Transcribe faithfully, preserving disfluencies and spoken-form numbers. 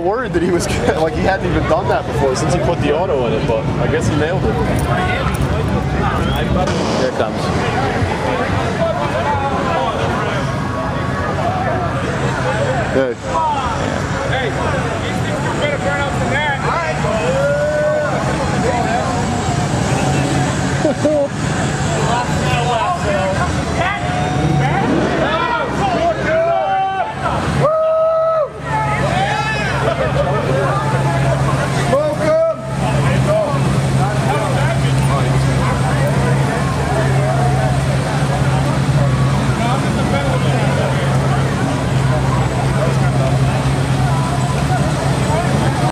worried that he was like he hadn't even done that before since he put the auto in it, but I guess he nailed it. Here it comes. Hey.